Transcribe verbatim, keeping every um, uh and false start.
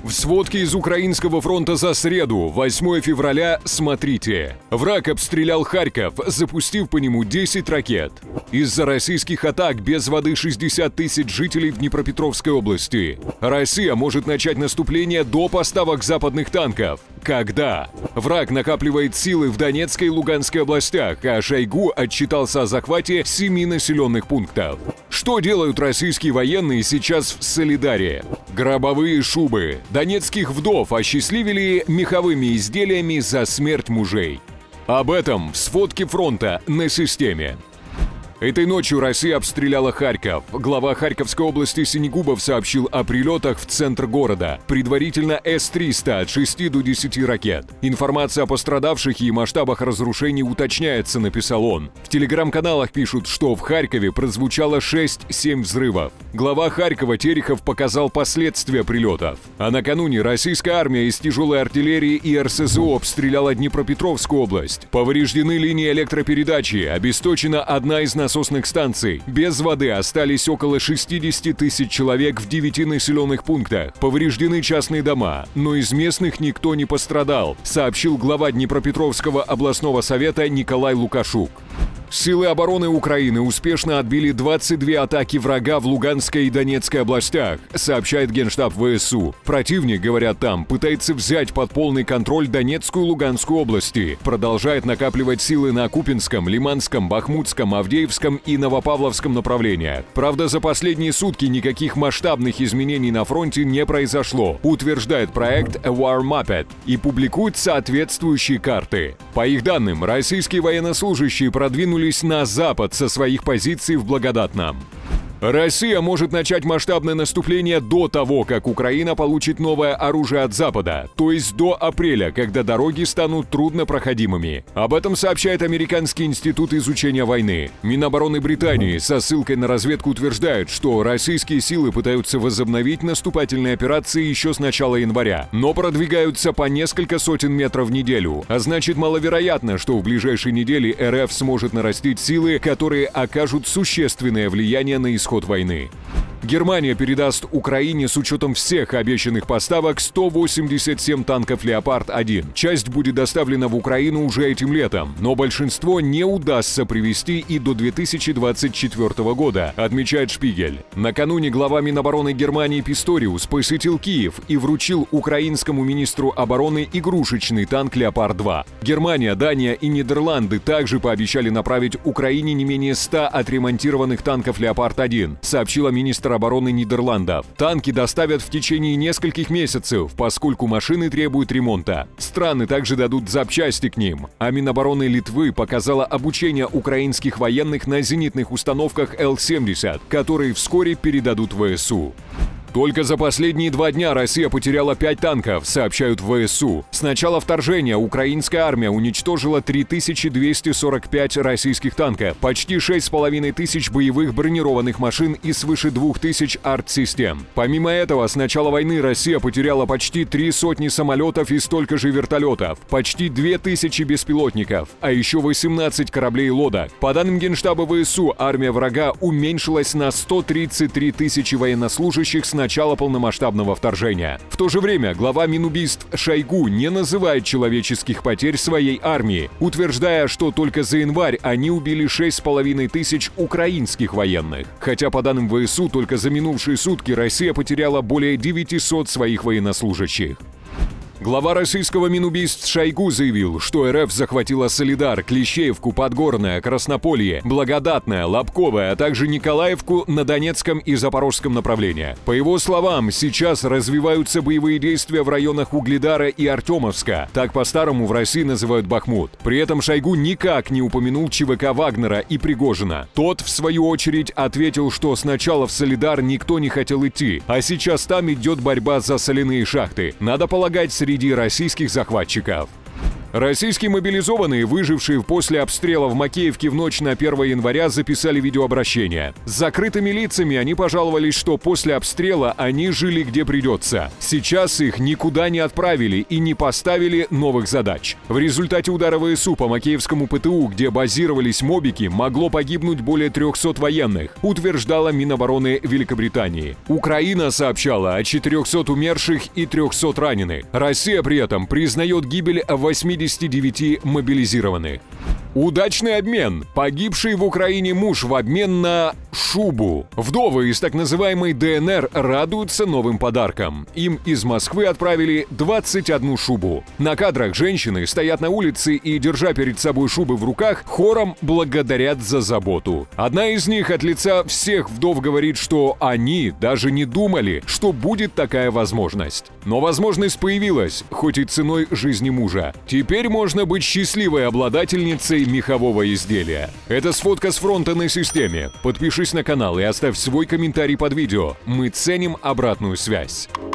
В сводке из Украинского фронта за среду, восьмое февраля, смотрите. Враг обстрелял Харьков, запустив по нему десять ракет. Из-за российских атак без воды шестьдесят тысяч жителей в Днепропетровской области. Россия может начать наступление до поставок западных танков. Когда? Враг накапливает силы в Донецкой и Луганской областях, а Шойгу отчитался о захвате семи населенных пунктов. Что делают российские военные сейчас в Солидаре? Гробовые шубы. Донецких вдов осчастливили меховыми изделиями за смерть мужей. Об этом в сводке фронта на системе. Этой ночью Россия обстреляла Харьков. Глава Харьковской области Синегубов сообщил о прилетах в центр города. Предварительно эс триста от шести до десяти ракет. Информация о пострадавших и масштабах разрушений уточняется, написал он. В телеграм-каналах пишут, что в Харькове прозвучало шесть-семь взрывов. Глава Харькова Терехов показал последствия прилетов. А накануне российская армия из тяжелой артиллерии и эр эс зэ о обстреляла Днепропетровскую область. Повреждены линии электропередачи, обесточена одна из насосных станций. Без воды остались около шестидесяти тысяч человек в девяти населенных пунктах. Повреждены частные дома, но из местных никто не пострадал, сообщил глава Днепропетровского областного совета Николай Лукашук. Силы обороны Украины успешно отбили двадцать две атаки врага в Луганской и Донецкой областях, сообщает Генштаб вэ эс у. Противник, говорят там, пытается взять под полный контроль Донецкую и Луганскую области, продолжает накапливать силы на Купинском, Лиманском, Бахмутском, Авдеевском и Новопавловском направлениях. Правда, за последние сутки никаких масштабных изменений на фронте не произошло, утверждает проект War Mapped и публикует соответствующие карты. По их данным, российские военнослужащие продвинулись на запад со своих позиций в Благодатном. Россия может начать масштабное наступление до того, как Украина получит новое оружие от Запада, то есть до апреля, когда дороги станут труднопроходимыми. Об этом сообщает Американский институт изучения войны. Минобороны Британии со ссылкой на разведку утверждает, что российские силы пытаются возобновить наступательные операции еще с начала января, но продвигаются по несколько сотен метров в неделю, а значит маловероятно, что в ближайшие недели эр эф сможет нарастить силы, которые окажут существенное влияние на исход войны. Германия передаст Украине с учетом всех обещанных поставок сто восемьдесят семь танков «Леопард один». Часть будет доставлена в Украину уже этим летом, но большинство не удастся привезти и до две тысячи двадцать четвёртого года, отмечает Шпигель. Накануне глава Минобороны Германии Писториус посетил Киев и вручил украинскому министру обороны игрушечный танк «Леопард два». Германия, Дания и Нидерланды также пообещали направить Украине не менее ста отремонтированных танков «Леопард один», сообщила министр обороны Нидерландов. Танки доставят в течение нескольких месяцев, поскольку машины требуют ремонта. Страны также дадут запчасти к ним. А Минобороны Литвы показала обучение украинских военных на зенитных установках эл семьдесят, которые вскоре передадут вэ эс у. Только за последние два дня Россия потеряла пять танков, сообщают в вэ эс у. С начала вторжения украинская армия уничтожила три тысячи двести сорок пять российских танков, почти шесть с половиной тысяч боевых бронированных машин и свыше двух тысяч арт-систем. Помимо этого, с начала войны Россия потеряла почти три сотни самолетов и столько же вертолетов, почти две тысячи беспилотников, а еще восемнадцать кораблей и лодок. По данным Генштаба вэ эс у, армия врага уменьшилась на сто тридцать три тысячи военнослужащих с начала полномасштабного вторжения. В то же время глава Минубийств Шойгу не называет человеческих потерь своей армии, утверждая, что только за январь они убили шесть с половиной тысяч украинских военных. Хотя по данным вэ эс у только за минувшие сутки Россия потеряла более девятисот своих военнослужащих. Глава российского Минубийств Шойгу заявил, что эр эф захватила Солидар, Клещеевку, Подгорное, Краснополье, Благодатное, Лобковое, а также Николаевку на Донецком и Запорожском направлениях. По его словам, сейчас развиваются боевые действия в районах Угледара и Артемовска. Так по-старому в России называют Бахмут. При этом Шойгу никак не упомянул ЧВК Вагнера и Пригожина. Тот, в свою очередь, ответил, что сначала в Солидар никто не хотел идти, а сейчас там идет борьба за соляные шахты. Надо полагать, среди российских захватчиков. Российские мобилизованные, выжившие после обстрела в Макеевке в ночь на первое января, записали видеообращение. С закрытыми лицами они пожаловались, что после обстрела они жили где придется. Сейчас их никуда не отправили и не поставили новых задач. В результате удара ВСУ по Макеевскому ПТУ, где базировались мобики, могло погибнуть более трехсот военных, утверждала Минобороны Великобритании. Украина сообщала о четырехсот умерших и трехсот раненых. Россия при этом признает гибель восьмидесяти девяти мобилизированных. Удачный обмен. Погибший в Украине муж в обмен на шубу. Вдовы из так называемой ДНР радуются новым подаркам. Им из Москвы отправили двадцать одну шубу. На кадрах женщины стоят на улице и, держа перед собой шубы в руках, хором благодарят за заботу. Одна из них от лица всех вдов говорит, что они даже не думали, что будет такая возможность. Но возможность появилась, хоть и ценой жизни мужа. Теперь можно быть счастливой обладательницей мехового изделия. Это сфотка с фронта на системе. Подпишись на канал и оставь свой комментарий под видео. Мы ценим обратную связь.